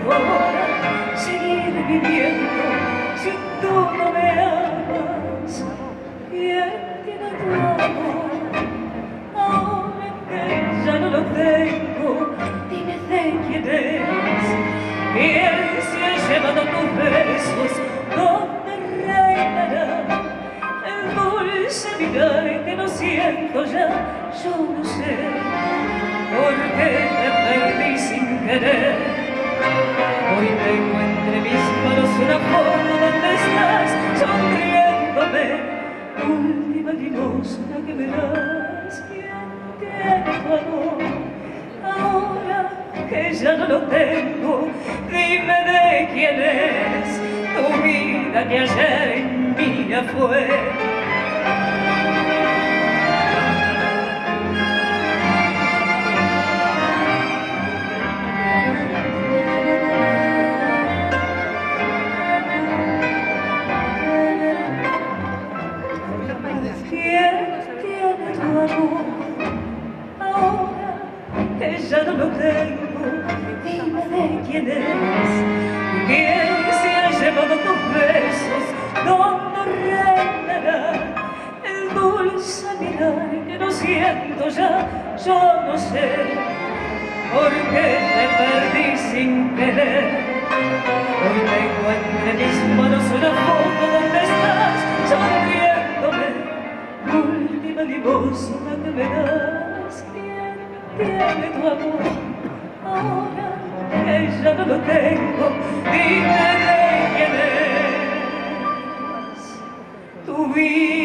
ahora seguir viviendo si tú no me amas? ¿Quién tiene tu amor? Ahora que ya no lo tengo, dime de quién es. ¿Quién se ha llevado tus besos? ¿Dónde reinará el dulce mirar que no siento ya? Yo no sé por qué te perdí sin querer. Hoy tengo entre mis manos una foto donde estás sonriéndome, última limosna que me das. ¿Quién tiene tu amor? Ahora que ya no lo tengo, dime de quién es tu vida que ayer mía fue. Ahora que ya no lo tengo, dime de quién es. ¿Quién se ha llevado tus besos? ¿Dónde reinará el dulce mirar que no siento ya? Yo no sé por qué te perdí sin querer. Hoy tengo entre mis manos una foto donde estás sonriéndome, última limosna que me das. ¿Quién tiene tu amor? Ahora que ya no lo tengo, dime de quién es tu vida.